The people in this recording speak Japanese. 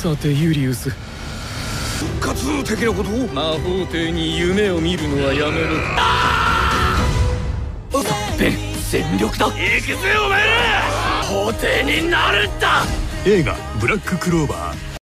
さてユリウス、 復活的なことを。 魔法帝に夢を見るのはやめろ。全力だ。行くぜお前ら。法廷になるんだ。 映画「ブラッククローバー」